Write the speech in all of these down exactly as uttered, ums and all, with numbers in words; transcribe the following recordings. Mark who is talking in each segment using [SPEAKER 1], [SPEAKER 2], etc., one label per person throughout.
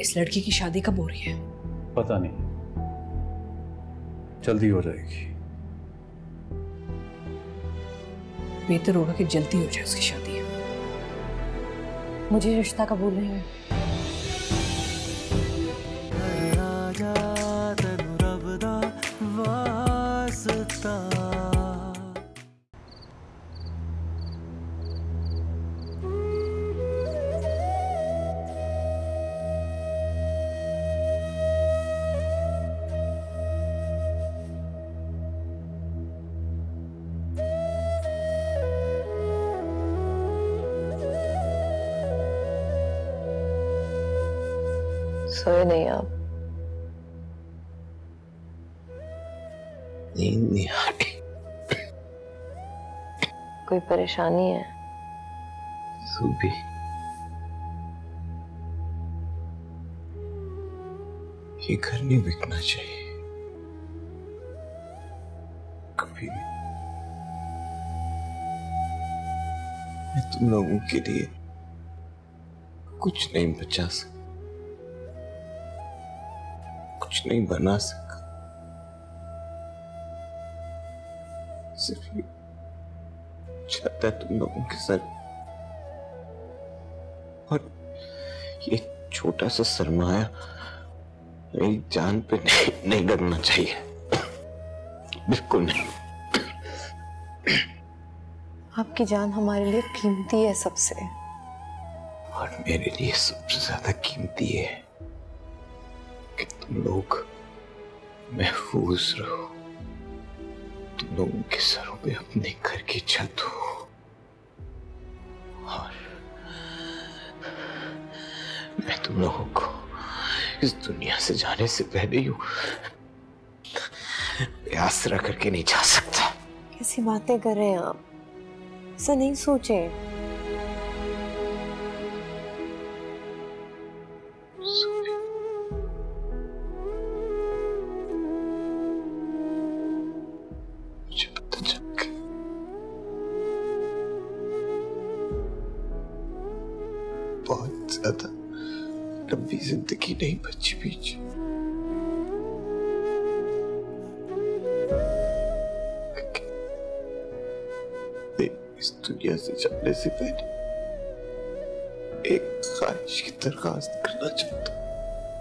[SPEAKER 1] इस लड़की की शादी कब हो रही है?
[SPEAKER 2] पता नहीं, जल्दी हो जाएगी।
[SPEAKER 1] बेहतर होगा कि जल्दी हो जाए उसकी शादी। मुझे रिश्ता कबूल नहीं है।
[SPEAKER 3] सोए नहीं आप?
[SPEAKER 4] नींद नहीं आ रही।
[SPEAKER 3] कोई परेशानी है?
[SPEAKER 4] सुबी, ये घर नहीं बिकना चाहिए कभी भी। मैं तुम लोगों के लिए कुछ नहीं बचा सकता, कुछ नहीं बना सका। सिर्फ ये चाहता है तुम लोगों के साथ, और ये छोटा सा सरमाया मेरी जान पे नहीं, नहीं लगना चाहिए, बिल्कुल नहीं।
[SPEAKER 3] आपकी जान हमारे लिए कीमती है सबसे,
[SPEAKER 4] और मेरे लिए सबसे ज्यादा कीमती है कि तुम लोग महफूज रहो, तुम लोगों के सरों पे अपने घर की छत हो, और मैं तुम लोगों को इस दुनिया से जाने से पहले ही आसरा करके नहीं जा सकता।
[SPEAKER 3] कैसी बातें कर रहे हैं आप? ऐसा नहीं सोचे।
[SPEAKER 4] मुझे पता चल गया, बहुत ज्यादा लंबी जिंदगी नहीं बची पीछे। इस दुनिया से जाने से पहले एक ख्वाहिश की दरखास्त करना चाहता हूं,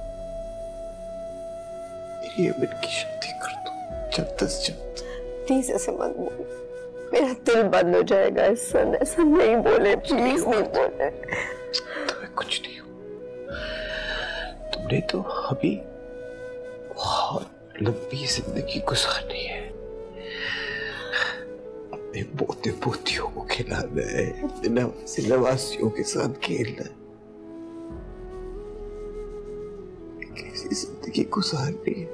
[SPEAKER 4] मेरी अमिन की शादी कर दो जल्द से जल्द।
[SPEAKER 3] प्लीज ऐसे मत बोलो, मेरा दिल बंद हो जाएगा। ऐसा ऐसा नहीं बोले, प्लीज नहीं बोले।
[SPEAKER 4] तुम्हें कुछ नहीं हो, तुमने तो अभी बहुत लंबी जिंदगी गुजारनी है, अपने पोते पोतियों को खिलाना है, नवासी नवासियों के साथ खेलना है, एक ऐसी जिंदगी गुजारनी है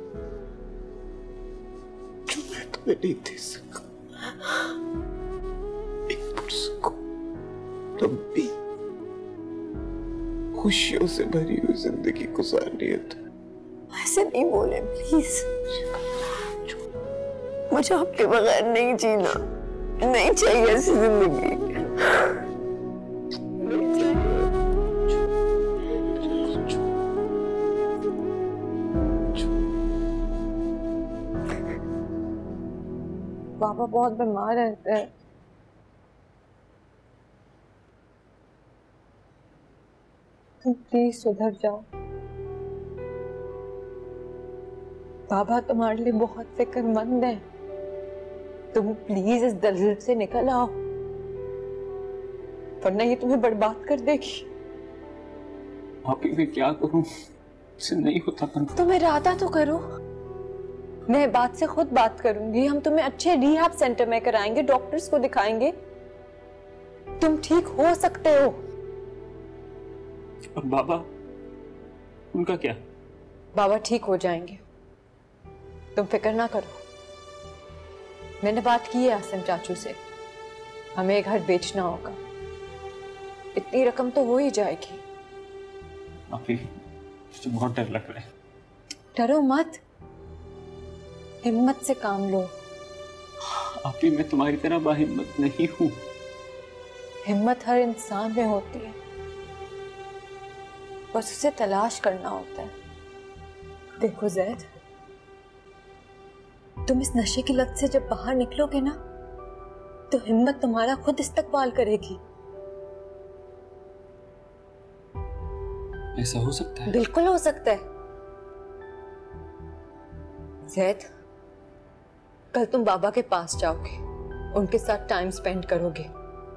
[SPEAKER 4] जो मैं तुम्हें नहीं दे सका। एक पुरस्को लंबी खुशियों से भरी हुई जिंदगी गुजारनी है। तो
[SPEAKER 3] ऐसे नहीं बोले प्लीज, मुझे आपके बगैर नहीं जीना, नहीं चाहिए ऐसी जिंदगी। पापा बहुत बीमार रहते हैं, तुम प्लीज सुधर जाओ। बाबा तुम्हारे लिए बहुत फिक्रमंद है, तुम प्लीज इस दलदल से निकल आओ, वरना ये तुम्हें बर्बाद कर देगी।
[SPEAKER 5] भाभी मैं क्या करूं, इससे नहीं होता।
[SPEAKER 3] तुम इरादा तो करो। मैं बात से खुद बात करूंगी, हम तुम्हें अच्छे रिहैब सेंटर में कराएंगे, डॉक्टर्स को दिखाएंगे, तुम ठीक हो सकते हो।
[SPEAKER 5] और बाबा, उनका क्या?
[SPEAKER 3] बाबा ठीक हो जाएंगे, तुम फिक्र ना करो। मैंने बात की है आसिम चाचू से, हमें घर बेचना होगा, इतनी रकम तो हो ही जाएगी।
[SPEAKER 5] अभी मुझे बहुत डर लग रहा है।
[SPEAKER 3] डरो मत, हिम्मत से काम लो।
[SPEAKER 5] अभी मैं तुम्हारी तरह बाहिम्मत नहीं हूँ।
[SPEAKER 3] हिम्मत हर इंसान में होती है, बस उसे तलाश करना होता है। देखो जैद, तुम इस नशे की लत से जब बाहर निकलोगे ना, तो हिम्मत तुम्हारा खुद इस्तकबाल करेगी।
[SPEAKER 5] ऐसा हो सकता है?
[SPEAKER 3] बिल्कुल हो सकता है। जैद, कल तुम बाबा के पास जाओगे, उनके साथ टाइम स्पेंड करोगे,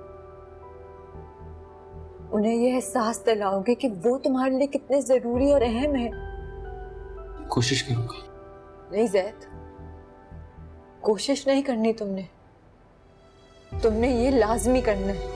[SPEAKER 3] उन्हें यह एहसास दिलाओगे कि वो तुम्हारे लिए कितने जरूरी और अहम है।
[SPEAKER 5] कोशिश करूंगा।
[SPEAKER 3] नहीं जैद, कोशिश नहीं करनी तुमने, तुमने ये लाजमी करना है।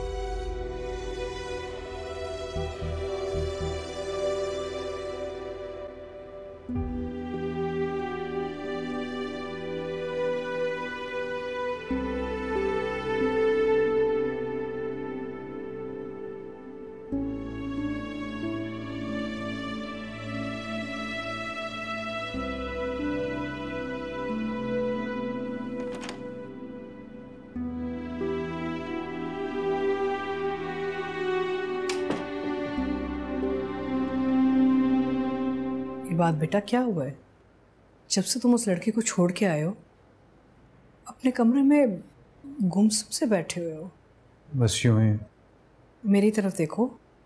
[SPEAKER 1] ये बात बेटा क्या हुआ है? जब से तुम उस लड़के को छोड़ के आए हो, अपने कमरे में गुमसुम से बैठे हुए हो।
[SPEAKER 2] बस यूं ही।
[SPEAKER 1] मेरी तरफ देखो,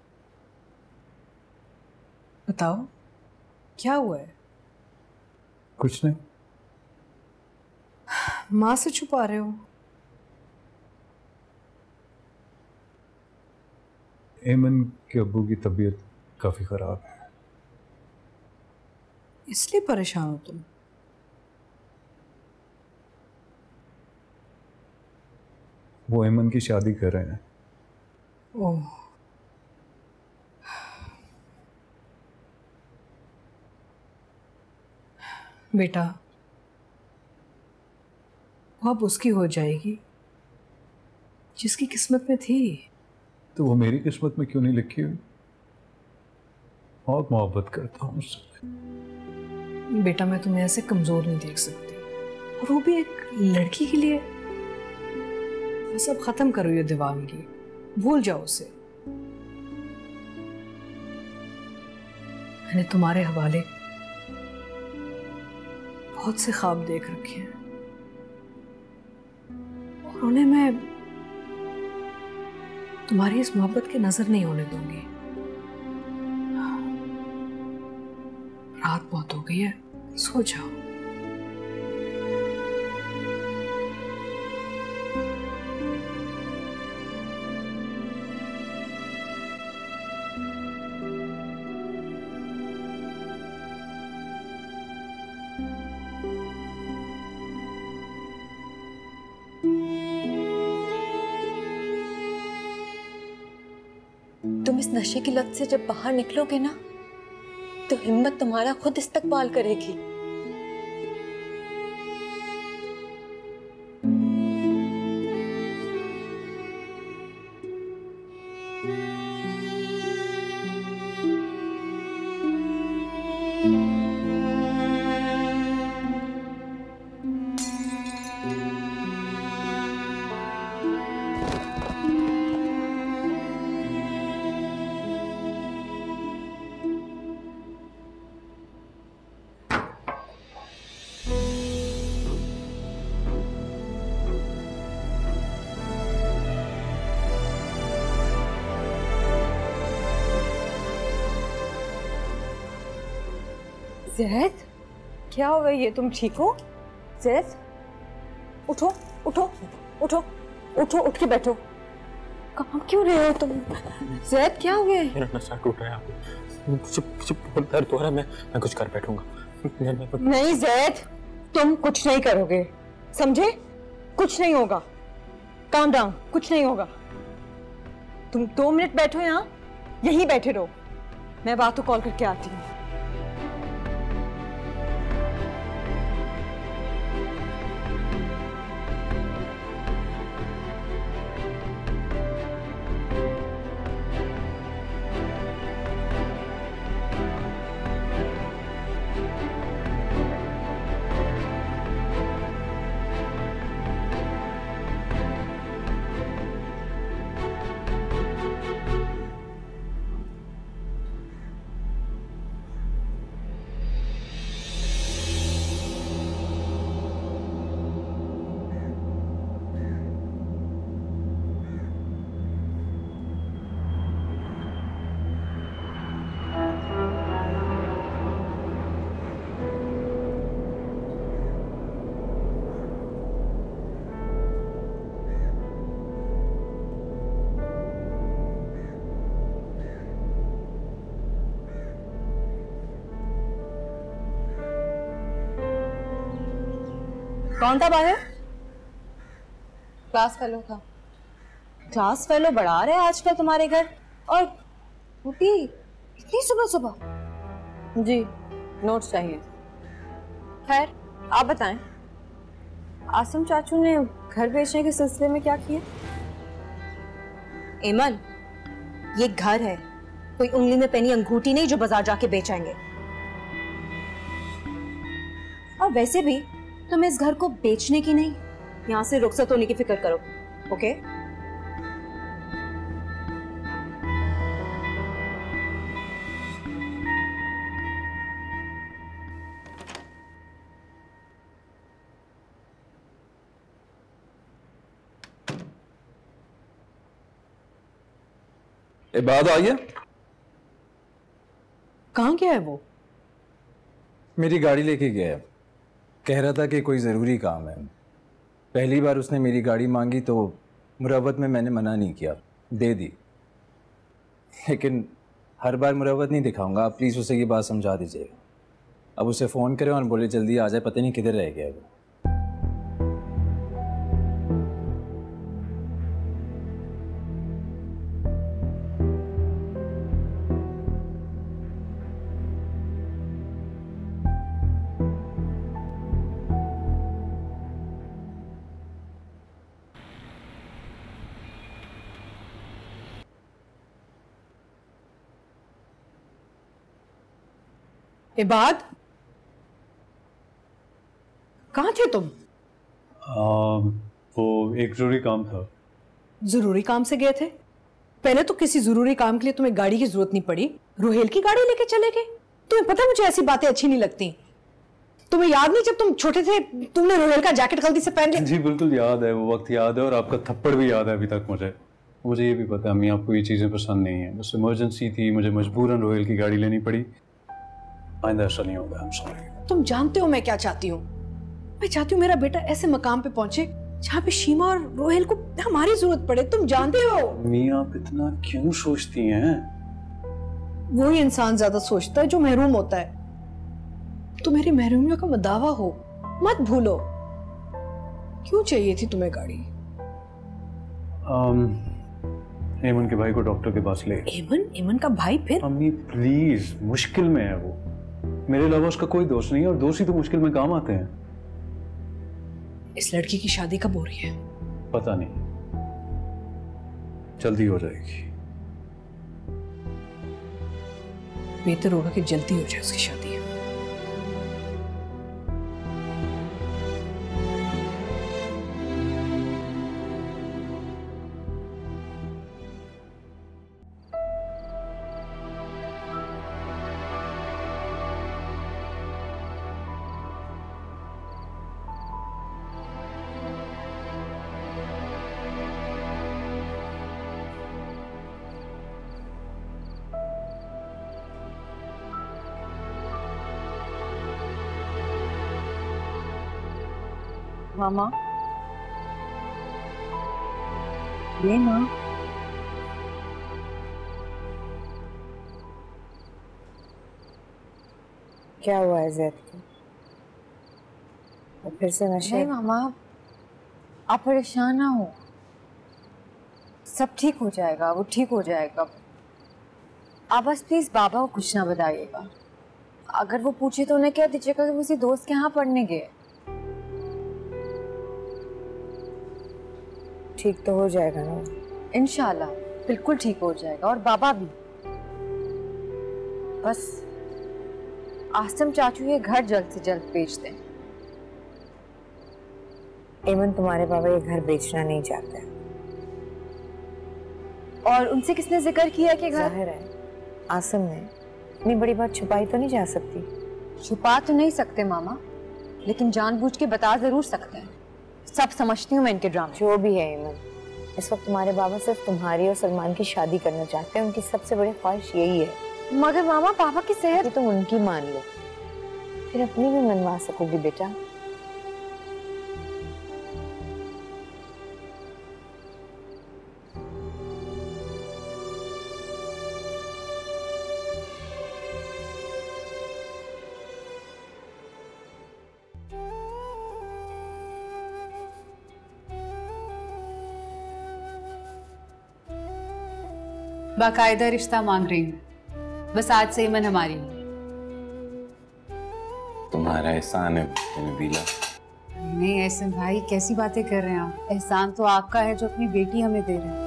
[SPEAKER 1] बताओ क्या हुआ है?
[SPEAKER 2] कुछ नहीं।
[SPEAKER 1] माँ से छुपा रहे हो?
[SPEAKER 2] एमन के अब्बू की तबीयत काफी खराब है,
[SPEAKER 1] इसलिए परेशान हो तुम?
[SPEAKER 2] वो एमन की शादी कर रहे हैं।
[SPEAKER 1] ओह, बेटा वो अब उसकी हो जाएगी जिसकी किस्मत में थी।
[SPEAKER 2] तो वो मेरी किस्मत में क्यों नहीं लिखी हुई? बहुत मोहब्बत करता हूँ उससे।
[SPEAKER 1] बेटा मैं तुम्हें ऐसे कमजोर नहीं देख सकती, और वो भी एक लड़की के लिए। बस अब खत्म करो ये दीवानगी, भूल जाओ उसे। मैंने तुम्हारे हवाले बहुत से ख्वाब देख रखे हैं, और उन्हें मैं तुम्हारी इस मोहब्बत के नजर नहीं होने दूंगी। रात बहुत हो गई है, सो जाओ।
[SPEAKER 3] तुम इस नशे की लत से जब बाहर निकलोगे ना, तो हिम्मत तुम्हारा खुद इस्तकबाल करेगी। जैद, क्या हुआ? ये तुम ठीक हो? जैद, उठो उठो उठो उठो, उठ के बैठो। कहाँ क्यों रहे हो तुम? जैद क्या हुआ?
[SPEAKER 5] मेरा नशा टूट रहा है, मुझे मुझे बहुत दर्द हो रहा है। मैं मैं कुछ कर बैठूंगा।
[SPEAKER 3] नहीं जैद, तुम कुछ नहीं करोगे, समझे? कुछ नहीं होगा। काम डाउन, कुछ नहीं होगा। तुम दो मिनट बैठो, यहाँ यहीं बैठे रहो, मैं बात को कॉल करके आती हूँ।
[SPEAKER 6] कौन था बाहर?
[SPEAKER 3] क्लास फेलो था।
[SPEAKER 6] क्लास फेलो बढ़ा रहे आजकल तुम्हारे घर, और टूटी इतनी सुबह सुबह?
[SPEAKER 3] जी, नोट्स चाहिए। खैर, आप बताएं, आसिम चाचू ने घर बेचने के सिलसिले में क्या किया?
[SPEAKER 6] एमन, ये घर है, कोई उंगली में पहनी अंगूठी नहीं जो बाजार जाके बेचेंगे। और वैसे भी तुम इस घर को बेचने की नहीं, यहाँ से रुखसत होने की फिक्र करो, ओके?
[SPEAKER 2] इबाद आ गया?
[SPEAKER 1] कहाँ गया है वो?
[SPEAKER 2] मेरी गाड़ी लेके गया है। कह रहा था कि कोई ज़रूरी काम है। पहली बार उसने मेरी गाड़ी मांगी तो मुरव्वत में मैंने मना नहीं किया, दे दी। लेकिन हर बार मुरव्वत नहीं दिखाऊंगा, आप प्लीज़ उसे ये बात समझा दीजिएगा। अब उसे फ़ोन करें और बोले जल्दी आ जाए, पता नहीं किधर रह गया वो।
[SPEAKER 1] इबाद, कहाँ थे तुम?
[SPEAKER 2] आ, वो एक ज़रूरी काम था।
[SPEAKER 1] जरूरी काम से गए थे? पहले तो किसी जरूरी काम के लिए तुम्हें गाड़ी की जरूरत नहीं पड़ी, रोहेल की गाड़ी लेके चले गए। तुम्हें पता है मुझे ऐसी बातें अच्छी नहीं लगती। तुम्हें याद नहीं जब तुम छोटे थे तुमने रोहेल का जैकेट गलती से पहन लिया?
[SPEAKER 2] जी बिल्कुल याद है, वो वक्त याद है, और आपका थप्पड़ भी याद है अभी तक मुझे। मुझे ये भी पता है अम्मी आपको ये चीज़ें पसंद नहीं है, बस इमरजेंसी थी, मुझे मजबूरन रोहेल की गाड़ी लेनी पड़ी। आइंदा ऐसा नहीं होगा, I'm sorry।
[SPEAKER 1] तुम जानते हो मैं क्या चाहती हूँ? मैं चाहती हूँ मेरा बेटा ऐसे मकाम पे पहुंचे जहाँ पे शीमा और रोहेल को हमारी जरूरत पड़े। तुम जानते हो
[SPEAKER 2] अम्मी आप इतना क्यों सोचती हैं?
[SPEAKER 1] वही इंसान ज्यादा सोचता है जो महरूम होता है। तो मेरी महरूमियों का मदावा हो, मत भूलो। क्यों चाहिए थी तुम्हें गाड़ी?
[SPEAKER 2] um, एमन के भाई को डॉक्टर के पास ले।
[SPEAKER 1] एमन? एमन का भाई फिर?
[SPEAKER 2] अम्मी प्लीज, मुश्किल में है वो, मेरे अलावा उसका कोई दोस्त नहीं है, और दोस्त ही तो मुश्किल में काम आते हैं।
[SPEAKER 1] इस लड़की की शादी कब हो रही है?
[SPEAKER 2] पता नहीं, जल्दी हो जाएगी।
[SPEAKER 1] बेहतर होगा कि जल्दी हो जाए उसकी शादी।
[SPEAKER 3] मामा, ये ना
[SPEAKER 7] क्या हुआ है ज़ैद को? और फिर से नशे?
[SPEAKER 3] नहीं मामा, आप परेशान ना हो, सब ठीक हो जाएगा, वो ठीक हो जाएगा। आप बस प्लीज बाबा को कुछ ना बताइएगा। अगर वो पूछे तो उन्हें कह दीजिएगा कि वो किसी दोस्त के यहाँ पढ़ने गए।
[SPEAKER 7] ठीक तो हो जाएगा ना?
[SPEAKER 3] इंशाल्लाह बिल्कुल ठीक हो जाएगा, और बाबा भी। बस आसिम चाचू ये घर जल्द से जल्द बेच दें।
[SPEAKER 7] एमन, तुम्हारे बाबा ये घर बेचना नहीं चाहते।
[SPEAKER 3] और उनसे किसने जिक्र किया कि घर?
[SPEAKER 7] जाहिर है आसिम ने। इतनी बड़ी बात छुपाई तो नहीं जा सकती।
[SPEAKER 3] छुपा तो नहीं सकते मामा, लेकिन जानबूझ के बता जरूर सकते हैं। सब समझती हूँ मैं इनके ड्रामे।
[SPEAKER 7] जो भी है एमन, इस वक्त तुम्हारे बाबा सिर्फ तुम्हारी और सलमान की शादी करना चाहते हैं। उनकी सबसे बड़ी ख्वाहिश यही है।
[SPEAKER 3] मगर मामा पापा की सेहत।
[SPEAKER 7] तुम उनकी मान लो, फिर अपनी भी मनवा सकोगी बेटा।
[SPEAKER 8] बाकायदा रिश्ता मांग रही हूँ, बस आज से ईमन हमारी है।
[SPEAKER 4] तुम्हारा एहसान है नबीला।
[SPEAKER 8] नहीं एहसान भाई, कैसी बातें कर रहे हैं आप? एहसान तो आपका है जो अपनी बेटी हमें दे रहे हैं।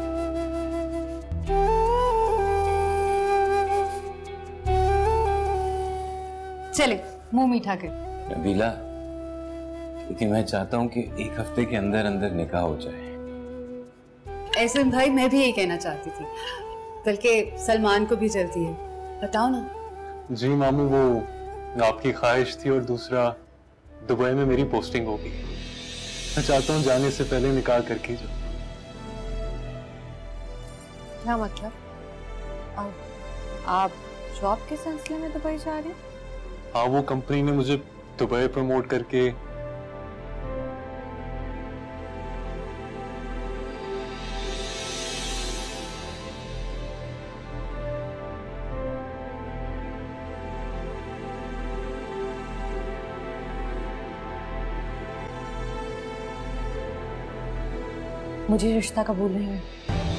[SPEAKER 8] चले मुंह मीठा कर।
[SPEAKER 4] नबीला, लेकिन मैं चाहता हूँ कि एक हफ्ते के अंदर अंदर निकाह हो जाए।
[SPEAKER 8] एहसान भाई, मैं भी यही कहना चाहती थी, बल्कि सलमान को भी जल्दी है, बताओ ना।
[SPEAKER 9] जी मामू, वो आपकी ख्वाहिश थी और दूसरा दुबई में मेरी पोस्टिंग होगी। मैं चाहता हूँ जाने से पहले निकाह करके जाओ।
[SPEAKER 6] क्या मतलब? आप, आप जॉब के सिलसिले में दुबई जा रहे हैं?
[SPEAKER 9] हाँ, वो कंपनी ने मुझे दुबई प्रमोट करके
[SPEAKER 6] मुझे रिश्ता कबूल नहीं है।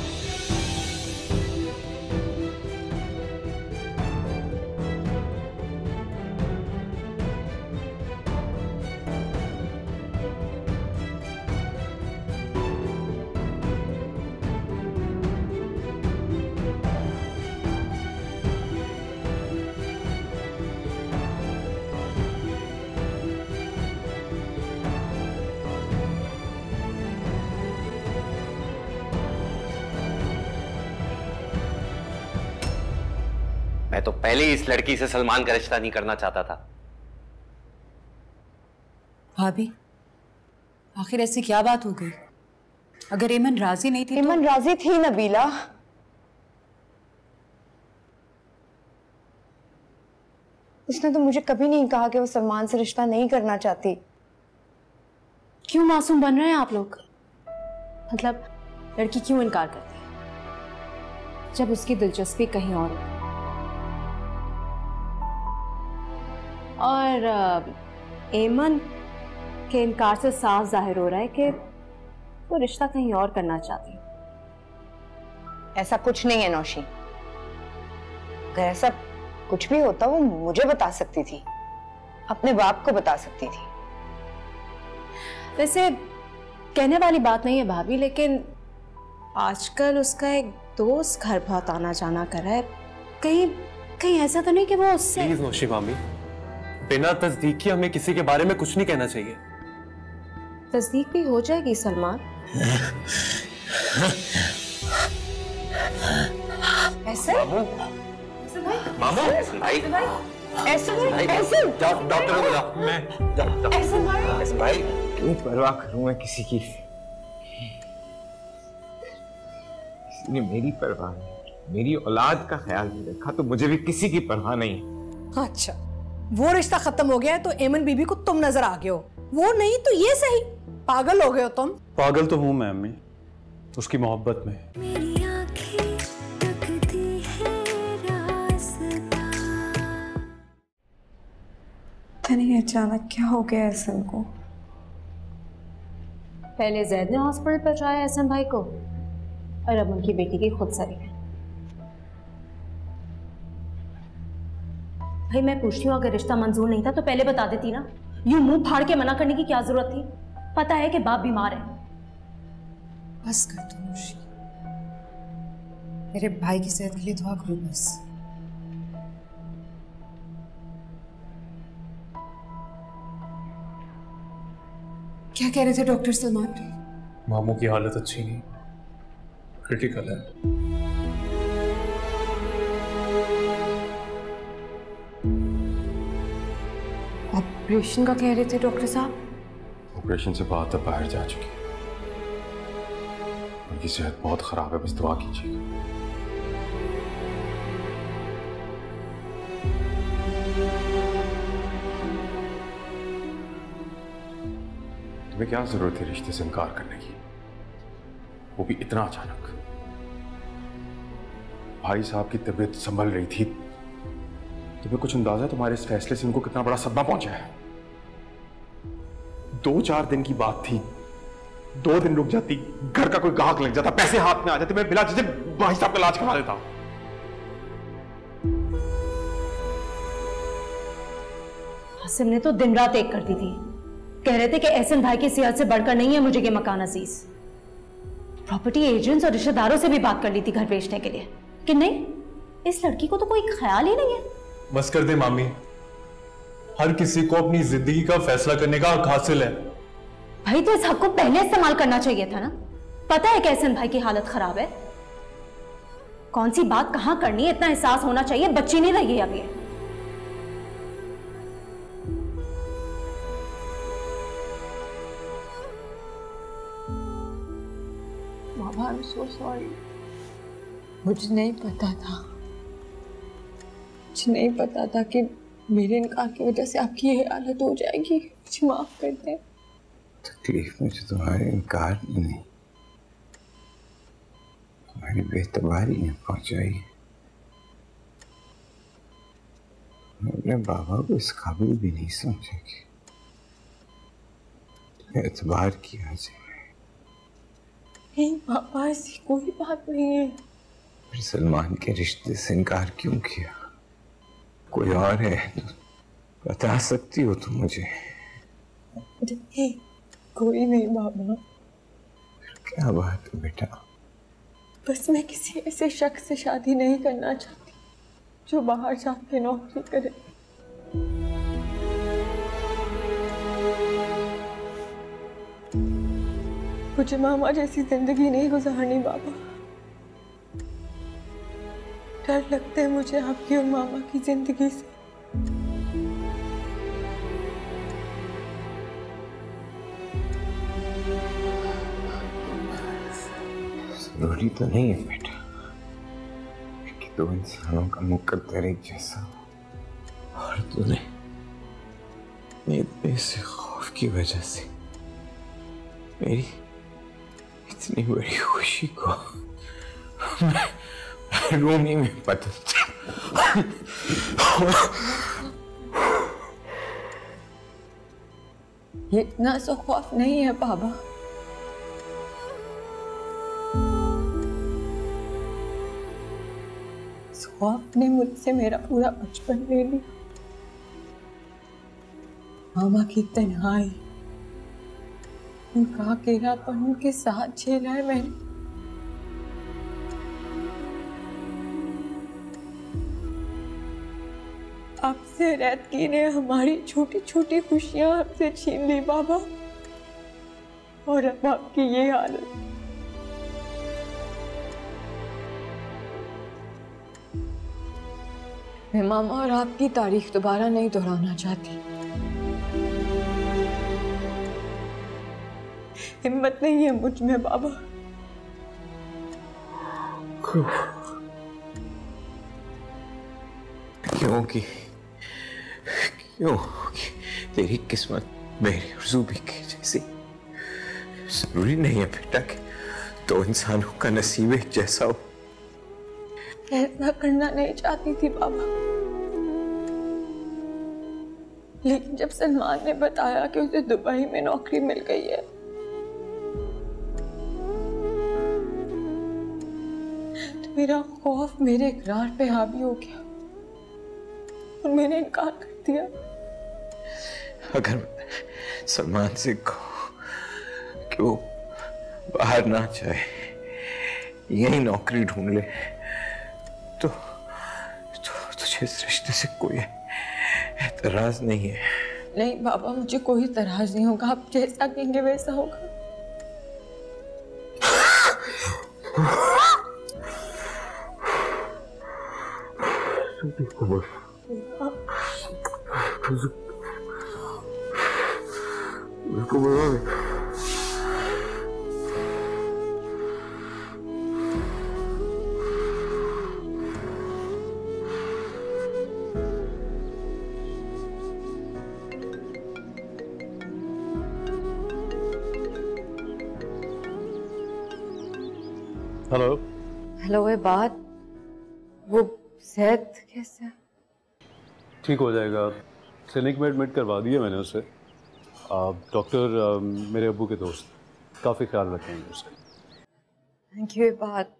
[SPEAKER 10] मैं तो पहले ही इस लड़की से सलमान का रिश्ता नहीं करना चाहता था।
[SPEAKER 8] भाभी, आखिर ऐसी क्या बात हो गई? अगर ईमन राजी नहीं थी
[SPEAKER 7] ईमन
[SPEAKER 8] तो...
[SPEAKER 7] राजी थी नबीला। उसने तो मुझे कभी नहीं कहा कि वो सलमान से रिश्ता नहीं करना चाहती।
[SPEAKER 6] क्यों मासूम बन रहे हैं आप लोग? मतलब लड़की क्यों इनकार करती है जब उसकी दिलचस्पी कहीं और है? और एमन के इनकार से साफ जाहिर हो रहा है कि वो रिश्ता कहीं और करना चाहती है।
[SPEAKER 7] ऐसा कुछ नहीं है नौशी। अगर ऐसा कुछ भी होता वो मुझे बता सकती थी, अपने बाप को बता सकती थी।
[SPEAKER 6] वैसे कहने वाली बात नहीं है भाभी, लेकिन आजकल उसका एक दोस्त घर बहुत आना जाना कर रहा है। कहीं कहीं ऐसा तो नहीं कि वो उससे...
[SPEAKER 9] प्लीज नौशी मामी, बिना तस्दीक के हमें किसी के बारे में कुछ नहीं कहना चाहिए।
[SPEAKER 6] तस्दीक भी हो जाएगी सलमान। ऐसे
[SPEAKER 10] मामू भाई,
[SPEAKER 7] ऐसे ऐसे
[SPEAKER 10] डॉक्टर को बुलाओ। मैं
[SPEAKER 7] ऐसे भाई,
[SPEAKER 4] ऐसे भाई क्यों परवाह करूं मैं किसी की? किसी ने मेरी परवाह नहीं, मेरी औलाद का ख्याल नहीं रखा, तो मुझे भी किसी की परवाह नहीं है।
[SPEAKER 1] अच्छा, वो रिश्ता खत्म हो गया है तो एमन बीबी को तुम नजर आ गए हो, वो नहीं तो ये सही। पागल हो गए हो तुम।
[SPEAKER 9] पागल तो हूं मैं अम्मी, उसकी मोहब्बत में।
[SPEAKER 7] नहीं अचानक क्या हो गया एहसन को?
[SPEAKER 6] पहले जैद ने हॉस्पिटल पहुंचाया एहसन भाई को और अब उनकी बेटी की खुद सरी है। भाई मैं पूछती हूँ, अगर रिश्ता मंजूर नहीं था तो पहले बता देती ना। यूं मुंह फाड़ के मना करने की क्या जरूरत थी? पता है कि बाप बीमार है।
[SPEAKER 8] बस कर दो नौशी, मेरे भाई की सेहत के लिए दुआ करो बस। क्या कह रहे थे डॉक्टर सलमान?
[SPEAKER 9] मामू की हालत अच्छी नहीं, क्रिटिकल है।
[SPEAKER 6] ऑपरेशन का कह रहे थे डॉक्टर साहब?
[SPEAKER 11] ऑपरेशन से बात अब बाहर जा चुकी है, उनकी सेहत बहुत खराब है, बस दुआ कीजिएगा। तुम्हें क्या जरूरत है रिश्ते से इनकार करने की, वो भी इतना अचानक? भाई साहब की तबीयत संभल रही थी, तुम्हें कुछ अंदाजा तुम्हारे इस फैसले से उनको कितना बड़ा सदमा पहुंचा है? दो चार दिन की बात थी, दो दिन रुक जाती, घर का कोई गाहक लग जाता, पैसे हाथ में आ जाते, मैं बिला झिझक भाई साहब का इलाज करवा देता।
[SPEAKER 6] आसिम ने तो दिन रात एक कर दी थी। कह रहे थे कि एहसन भाई की सेहत से बढ़कर नहीं है मुझे ये मकान अजीज। प्रॉपर्टी एजेंट्स और रिश्तेदारों से भी बात कर ली थी घर बेचने के लिए कि नहीं, इस लड़की को तो कोई ख्याल ही नहीं है।
[SPEAKER 9] बस कर दे मामी, हर किसी को अपनी जिंदगी का फैसला करने का हक हासिल है।
[SPEAKER 6] भाई तो इस हक को पहले इस्तेमाल करना चाहिए था ना। पता है कि एहसन भाई की हालत खराब है, कौन सी बात कहां करनी है इतना एहसास होना चाहिए। बच्ची नहीं रही अभी।
[SPEAKER 3] बाबा आई एम सो सॉरी, मुझे नहीं पता था, मुझे नहीं पता था कि मेरे इनकार की वजह से आपकी ये हालत हो जाएगी। मुझे माफ कर दें।
[SPEAKER 4] तकलीफ मुझे तुम्हारे इनकार में नहीं, तुम्हारी बेतबारी ने पहुंचाई। मैं अपने बाबा को इस काबिल भी नहीं समझा कि एतबार किया जाए।
[SPEAKER 3] नहीं पापा, ऐसी कोई बात नहीं है।
[SPEAKER 4] फिर सलमान के रिश्ते से इनकार क्यों किया? कोई और है तो बता सकती हो तुम मुझे।
[SPEAKER 3] नहीं, कोई नहीं बाबा।
[SPEAKER 4] क्या बात है बेटा?
[SPEAKER 3] बस मैं किसी ऐसे शख्स से शादी नहीं करना चाहती जो बाहर जाके नौकरी करे। मुझे मामा जैसी जिंदगी नहीं गुजारनी बाबा। डर लगता है मुझे आपकी और मामा की जिंदगी से।
[SPEAKER 4] जरूरी तो नहीं है बेटा कि दो इंसानों का मुकद्दर एक जैसा हो, और तूने इतने से खौफ की वजह से मेरी इतनी बड़ी खुशी को रूमी में बदल दिया।
[SPEAKER 3] ये इतना सा खौफ नहीं है बाबा। इस खौफ ने मुझसे मेरा पूरा बचपन ले लिया। मामा की तन्हाई, उनका अकेलापन उनके साथ झेला है मैंने। आपसे रैदगी ने हमारी छोटी छोटी खुशियां हमसे छीन ली बाबा, और अब आपकी ये हालत। मैं मामा और आपकी तारीफ दोबारा नहीं दोहराना चाहती। हिम्मत नहीं है मुझ में बाबा।
[SPEAKER 4] क्योंकि क्योंकि तेरी किस्मत मेरी और ज़ुबी की जैसी। जरूरी नहीं है बेटा कि दो इंसानों का नसीब एक जैसा हो।
[SPEAKER 3] ऐसा करना नहीं चाहती थी बाबा, लेकिन जब सलमान ने बताया कि उसे दुबई में नौकरी मिल गई है, तो मेरा खौफ मेरे इकरार पे हावी हो गया और मैंने इनकार कर दिया।
[SPEAKER 4] अगर सलमान से कहो कि वो बाहर ना जाए, यही नौकरी ढूंढ ले, तो, तो तुझे इस रिश्ते से कोई एतराज नहीं है।
[SPEAKER 3] नहीं बाबा, मुझे कोई एतराज नहीं होगा। आप जैसा कहेंगे वैसा होगा।
[SPEAKER 9] हेलो
[SPEAKER 3] हेलो, ये बात, वो सेहत कैसे है?
[SPEAKER 9] ठीक हो जाएगा। क्लिनिक में एडमिट करवा दिया मैंने उसे। डॉक्टर मेरे अब्बू के दोस्त, काफ़ी ख्याल रखेंगे उसका।
[SPEAKER 3] Thank you. ये बात,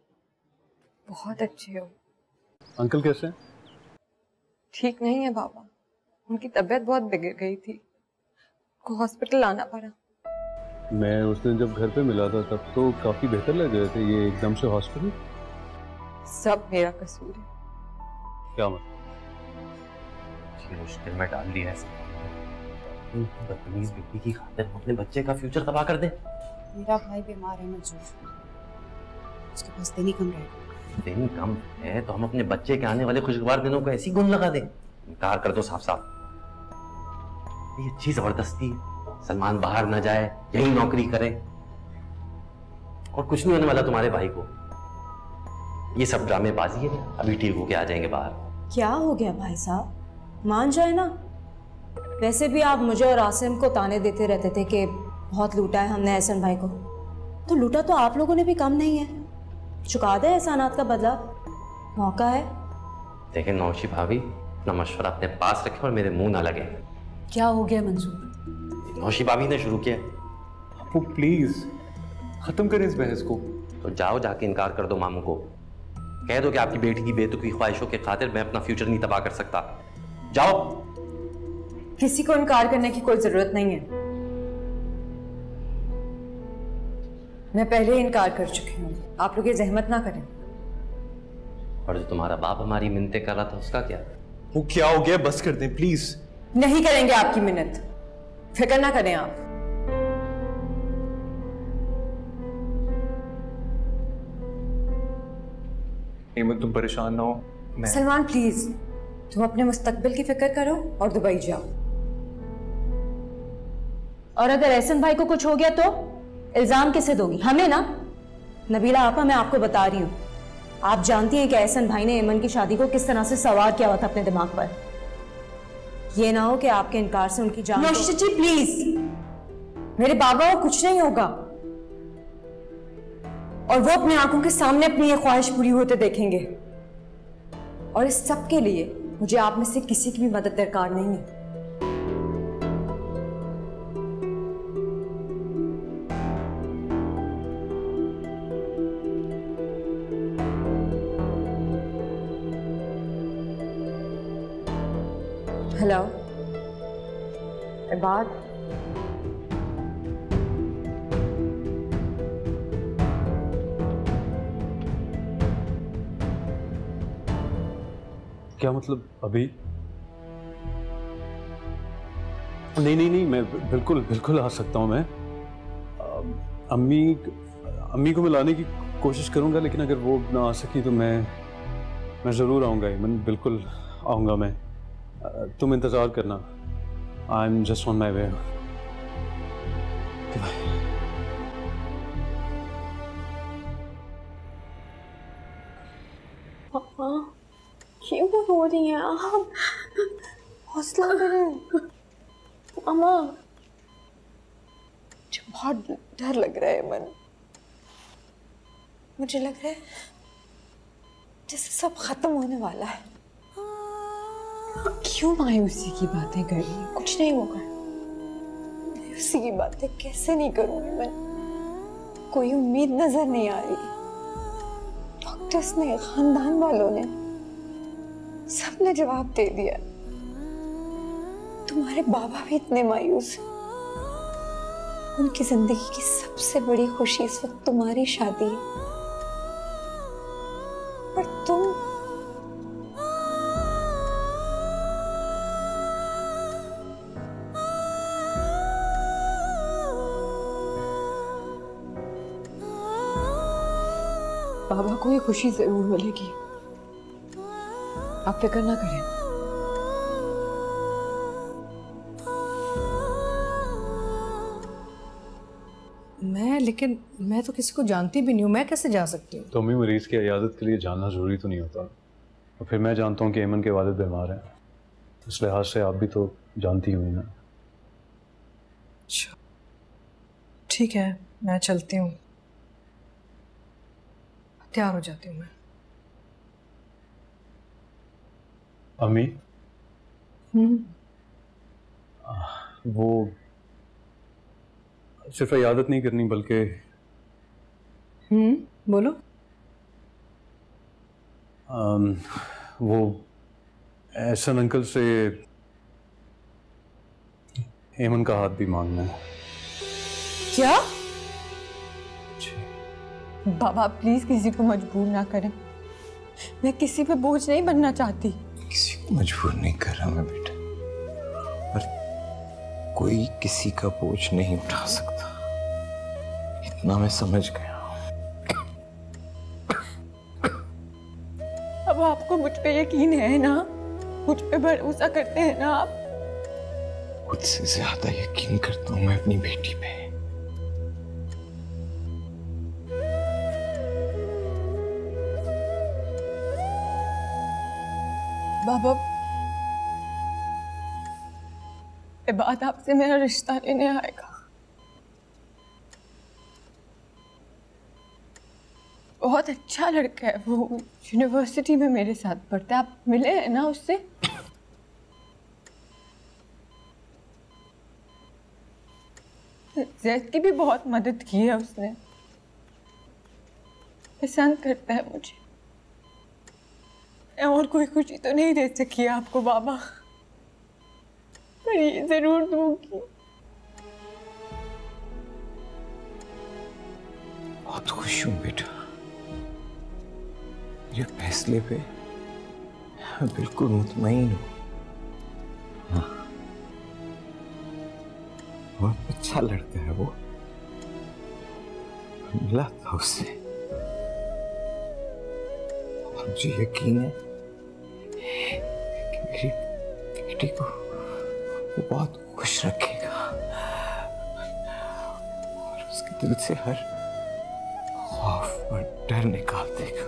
[SPEAKER 3] बहुत अच्छे हो।
[SPEAKER 9] अंकल कैसे हैं?
[SPEAKER 3] ठीक नहीं है बाबा, उनकी तबीयत बहुत बिगड़ गई थी, को हॉस्पिटल आना पड़ा।
[SPEAKER 9] मैं उस दिन जब घर पे मिला था तब तो काफी बेहतर लग रहे थे, ये एकदम से हॉस्पिटल?
[SPEAKER 3] सब मेरा कसूर है।
[SPEAKER 9] क्या मतलब?
[SPEAKER 10] मुश्किल में डाल दिया है बदतमीज बेटी की खातिर हम अपने बच्चे का फ्यूचर तबाह कर दे।
[SPEAKER 8] मेरा भाई बीमार है मंजूर, उसके पास दिन ही कम रहेगा।
[SPEAKER 10] दिन कम है तो हम अपने बच्चे के आने वाले खुशगवार दिनों को ऐसी गुण लगा दें? इनकार कर दो साफ साफ। ये अच्छी जबरदस्ती है, सलमान बाहर ना जाए, यही नौकरी करे, और कुछ नहीं होने वाला तुम्हारे भाई को। ये सब ड्रामेबाजी है, अभी ठीक होके आ जाएंगे बाहर।
[SPEAKER 6] क्या हो गया भाई साहब, मान जाए ना। वैसे भी आप मुझे और आसिम को ताने देते रहते थे कि बहुत लूटा है हमने एहसन भाई को, तो लूटा तो आप लोगों ने भी कम नहीं है। चुका दे एहसानात का बदला, मौका है।
[SPEAKER 10] देखें नौशी भाभी, अपना मशवरा अपने पास रखें और मेरे मुंह ना लगे।
[SPEAKER 8] क्या हो गया मंजूर?
[SPEAKER 10] नौशी भाभी ने शुरू किया।
[SPEAKER 9] आपको प्लीज खत्म करें इस बहस को।
[SPEAKER 10] तो जाओ जाके इनकार कर दो मामू को, कह दो कि आपकी बेटी की बेतुकी ख्वाहिशों के खातिर मैं अपना फ्यूचर नहीं तबाह कर सकता। जाओ।
[SPEAKER 3] किसी को इनकार करने की कोई जरूरत नहीं है, मैं पहले ही इनकार कर चुकी हूँ, आप लोग ये जहमत ना करें।
[SPEAKER 10] और जो तुम्हारा बाप हमारी मिन्नतें कर रहा था उसका क्या?
[SPEAKER 9] वो क्या हो गया, बस कर दें प्लीज।
[SPEAKER 3] नहीं करेंगे आपकी मिन्नत, फिक्र ना करें आप।
[SPEAKER 9] हेमंत तुम परेशान ना हो। मैं
[SPEAKER 3] सलमान प्लीज, तुम अपने मुस्तकबिल की फिक्र करो और दुबई जाओ।
[SPEAKER 6] और अगर एहसन भाई को कुछ हो गया तो इल्जाम किसे दोगी? हमें ना। नबीला आपा, मैं आपको बता रही हूँ, आप जानती हैं कि एहसन भाई ने एमन की शादी को किस तरह से सवार किया हुआ था अपने दिमाग पर। ये ना हो कि आपके इनकार से उनकी जान।
[SPEAKER 3] नौशी जी प्लीज, मेरे बाबा को कुछ नहीं होगा और वो अपनी आंखों के सामने अपनी ये ख्वाहिश पूरी होते देखेंगे। और इस सब के लिए मुझे आप में से किसी की भी मदद दरकार नहीं है। हेलो इबाद,
[SPEAKER 9] क्या मतलब अभी? नहीं नहीं नहीं, मैं बिल्कुल बिल्कुल आ सकता हूँ। मैं अम्मी अम्मी को मिलाने की कोशिश करूँगा, लेकिन अगर वो ना आ सकी तो मैं मैं ज़रूर आऊँगा। मैं बिल्कुल आऊँगा। मैं तुम इंतज़ार करना। I am just on my way.
[SPEAKER 3] पापा क्यों रो रही हैं आप? हौसला करें। अम्मा, मुझे बहुत डर लग रहा है मन। मुझे लग रहा है जैसे सब खत्म होने वाला है। क्यों मायूसी की बातें कर रही है? कुछ नहीं होगा। मायूसी की बातें कैसे नहीं करूंगी मैं? कोई उम्मीद नजर नहीं आ रही। डॉक्टर्स ने, खानदान वालों ने, सबने जवाब दे दिया। तुम्हारे बाबा भी इतने मायूस हैं। उनकी जिंदगी की सबसे बड़ी खुशी इस वक्त तुम्हारी शादी है, पर तुम बाबा को ये खुशी जरूर मिलेगी, आप फिक्र ना करें।
[SPEAKER 1] मैं लेकिन मैं तो किसी को जानती भी नहीं हूँ, मैं कैसे जा सकती हूँ?
[SPEAKER 9] तो अम्मी, मरीज की इयादत के लिए जानना जरूरी तो नहीं होता। और फिर मैं जानता हूँ कि एमन के वालिद बीमार हैं, इस लिहाज से आप भी तो जानती हुई ना।
[SPEAKER 1] अच्छा ठीक है, मैं चलती हूँ, तैयार हो जाती हूँ मैं।
[SPEAKER 9] अम्मी,
[SPEAKER 1] हम्म
[SPEAKER 9] वो सिर्फ इयादत नहीं करनी बल्कि
[SPEAKER 1] हम्म बोलो।
[SPEAKER 9] आम, वो एहसन अंकल से एमन का हाथ भी मांगना है।
[SPEAKER 1] क्या?
[SPEAKER 3] बाबा प्लीज किसी को मजबूर ना करें, मैं किसी पे बोझ नहीं बनना चाहती।
[SPEAKER 4] किसी को मजबूर नहीं कर रहा मैं बेटा, पर कोई किसी का बोझ नहीं उठा सकता, इतना मैं समझ गया।
[SPEAKER 3] अब आपको मुझ पे यकीन है ना, मुझ पे भरोसा करते हैं ना आप?
[SPEAKER 4] खुद से ज्यादा यकीन करता हूं मैं अपनी बेटी पे।
[SPEAKER 3] बाबा ये बात आपसे मेरा रिश्ता लेने आएगा। बहुत अच्छा लड़का है वो, यूनिवर्सिटी में मेरे साथ पढ़ता है। आप मिले हैं ना उससे? जैद की भी बहुत मदद की है उसने, पसंद करता है मुझे। और कोई खुशी तो नहीं दे सकी आपको बाबा, पर ये जरूर दूंगी।
[SPEAKER 4] बहुत खुश हूं बेटा, ये फैसले पे मैं बिल्कुल मुतमईन हूं। हाँ, बहुत अच्छा लड़का है वो, मिला था उससे, मुझे यकीन है कि मेरी बेटी को वो बहुत खुश रखेगा और उसके दिल से हर खौफ और डर निकाल देगा।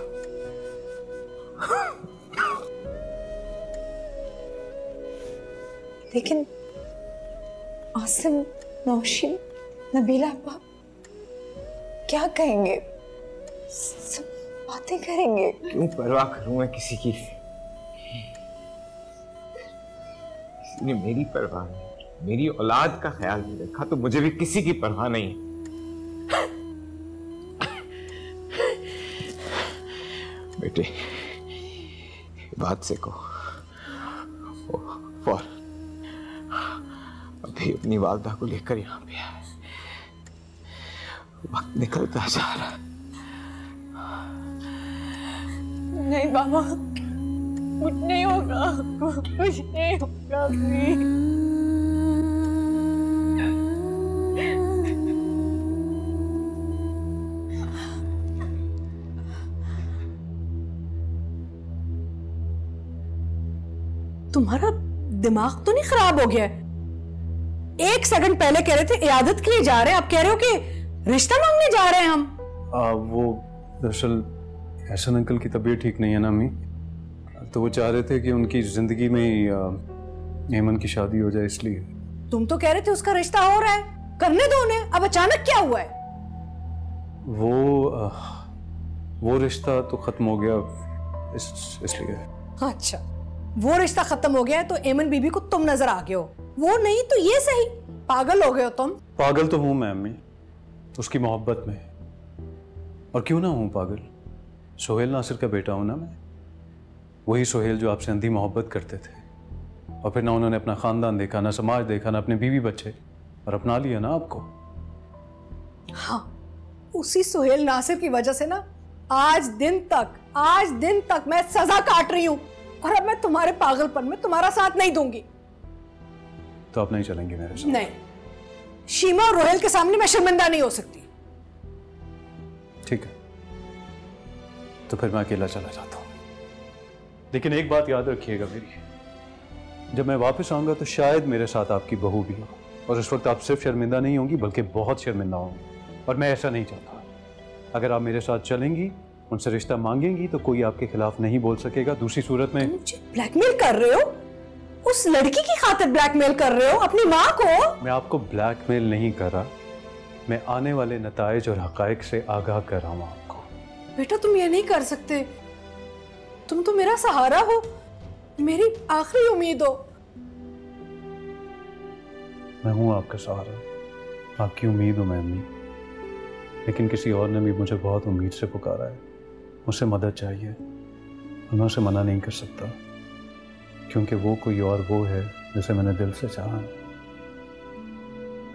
[SPEAKER 3] लेकिन आसिम, नौशीन, नबीला आप क्या कहेंगे? सब बातें करेंगे।
[SPEAKER 4] क्यों परवाह करूं मैं किसी की? किसी ने मेरी परवाह नहीं, मेरी औलाद का ख्याल नहीं रखा, तो मुझे भी किसी की परवाह नहीं है। बेटे बात से को फौर अभी अपनी वालदा को लेकर यहाँ पे आए, वक्त निकलता जा रहा है।
[SPEAKER 3] नहीं बाबा, कुछ नहीं होगा, कुछ नहीं होगा प्लीज।
[SPEAKER 1] तुम्हारा दिमाग तो नहीं खराब हो गया? एक सेकंड पहले कह रहे थे इयादत के लिए जा रहे हैं, अब कह रहे हो कि रिश्ता मांगने जा रहे हैं हम।
[SPEAKER 9] आ, वो दरअसल एहसन अंकल की तबीयत ठीक नहीं है ना अम्मी, तो वो चाह रहे थे कि उनकी जिंदगी में ही एमन की शादी हो जाए, इसलिए।
[SPEAKER 1] तुम तो कह रहे थे उसका रिश्ता हो रहा है, करने दो उन्हें, अब अचानक क्या हुआ है?
[SPEAKER 9] वो आ, वो रिश्ता तो खत्म हो गया इस, इसलिए।
[SPEAKER 1] अच्छा, वो रिश्ता खत्म हो गया है तो एमन बीबी को तुम नजर आ गए हो, वो नहीं तो ये सही पागल हो गए हो तुम।
[SPEAKER 9] पागल तो हूं मैं अम्मी, उसकी मोहब्बत में, और क्यों ना हूं पागल, सोहेल नासिर का बेटा हूं ना मैं, वही सोहेल जो आपसे अंधी मोहब्बत करते थे, और फिर ना उन्होंने अपना खानदान देखा, ना समाज देखा, ना अपने बीवी बच्चे, और अपना लिया ना आपको।
[SPEAKER 1] हाँ, उसी सोहेल नासिर की वजह से ना आज दिन तक आज दिन तक मैं सजा काट रही हूं, और अब मैं तुम्हारे पागलपन में तुम्हारा साथ नहीं दूंगी।
[SPEAKER 9] तो आप नहीं चलेंगे मेरे साथ?
[SPEAKER 1] नहीं, शीमा और रोहेल के सामने मैं शर्मिंदा नहीं हो सकती।
[SPEAKER 9] ठीक है, तो फिर मैं अकेला चला जाता हूं, लेकिन एक बात याद रखिएगा मेरी, जब मैं वापस आऊंगा तो शायद मेरे साथ आपकी बहू भी हो, और उस वक्त आप सिर्फ शर्मिंदा नहीं होंगी बल्कि बहुत शर्मिंदा होंगी, और मैं ऐसा नहीं चाहता। अगर आप मेरे साथ चलेंगी, उनसे रिश्ता मांगेंगी, तो कोई आपके खिलाफ नहीं बोल सकेगा। दूसरी सूरत में
[SPEAKER 1] मुझे ब्लैकमेल कर रहे हो, उस लड़की की खातिर ब्लैकमेल कर रहे हो अपनी माँ को।
[SPEAKER 9] मैं आपको ब्लैकमेल नहीं कर रहा, मैं आने वाले नताइज और हकायक से आगाह कर रहा हूं आपको।
[SPEAKER 1] बेटा तुम ये नहीं कर सकते, तुम तो मेरा सहारा हो, मेरी आखिरी उम्मीद हो।
[SPEAKER 9] मैं हूं आपका सहारा, आपकी उम्मीद हूं मैं अम्मी, लेकिन किसी और ने भी मुझे बहुत उम्मीद से पुकारा है, मुझसे मदद चाहिए, और मैं उसे मना नहीं कर सकता, क्योंकि वो कोई और वो है जिसे मैंने दिल से चाहा है।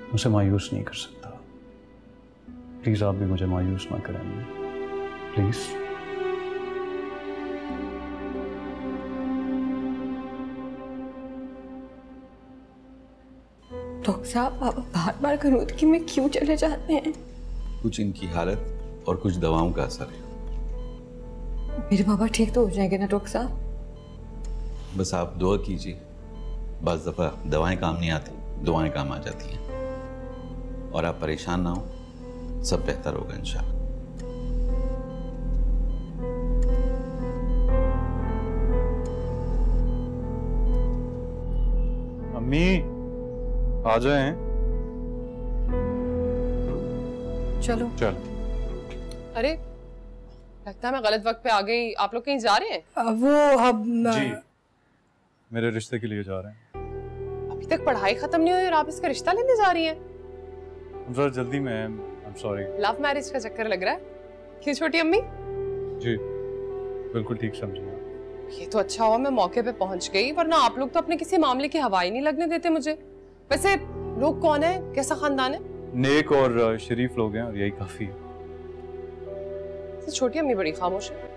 [SPEAKER 9] उसे मायूस नहीं कर सकता। प्लीज आप भी मुझे मायूस ना करें प्लीज।
[SPEAKER 3] डॉक्टर साहब आप बार बार करूँ कि मैं क्यों चले जाते हैं?
[SPEAKER 4] कुछ इनकी हालत और कुछ दवाओं का असर है।
[SPEAKER 3] मेरे बाबा ठीक तो हो जाएंगे ना डॉक्टर साहब?
[SPEAKER 4] बस आप दुआ कीजिए। बस दफा दवाएं काम नहीं आती, दुआएं काम आ जाती हैं। और आप परेशान ना हो, सब बेहतर होगा इंशाल्लाह।
[SPEAKER 9] अम्मी आ जाएं।
[SPEAKER 12] चलो
[SPEAKER 9] चल।
[SPEAKER 12] अरे लगता है मैं गलत वक्त पे आ गई। आप लोग कहीं जा रहे हैं?
[SPEAKER 1] वो अब
[SPEAKER 9] जी मेरे रिश्ते के लिए जा रहे हैं।
[SPEAKER 12] अभी तक पढ़ाई खत्म नहीं हुई और आप इसका रिश्ता लेने जा रही हैं?
[SPEAKER 9] जरा जल्दी में, I am sorry.
[SPEAKER 12] Love marriage का चक्कर लग रहा है क्यों छोटी अम्मी?
[SPEAKER 9] जी बिल्कुल ठीक समझिए।
[SPEAKER 12] ये तो अच्छा हुआ मैं मौके पे पहुंच गई, वरना आप लोग तो अपने किसी मामले की हवा ही नहीं लगने देते मुझे। वैसे लोग कौन है, कैसा खानदान है?
[SPEAKER 9] नेक और शरीफ लोग हैं और यही काफी है।
[SPEAKER 12] छोटी अम्मी बड़ी खामोश है।